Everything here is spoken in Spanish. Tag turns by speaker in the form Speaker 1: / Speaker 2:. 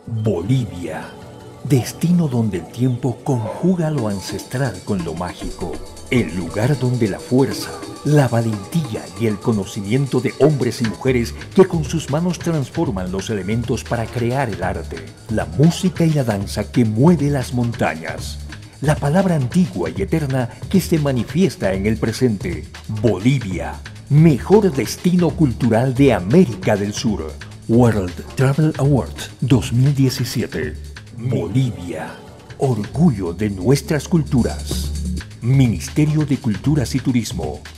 Speaker 1: Bolivia, destino donde el tiempo conjuga lo ancestral con lo mágico, el lugar donde la fuerza, la valentía y el conocimiento de hombres y mujeres que con sus manos transforman los elementos para crear el arte, la música y la danza que mueve las montañas, la palabra antigua y eterna que se manifiesta en el presente. Bolivia, mejor destino cultural de América del Sur. World Travel Award 2017. Bolivia, orgullo de nuestras culturas. Ministerio de Culturas y Turismo.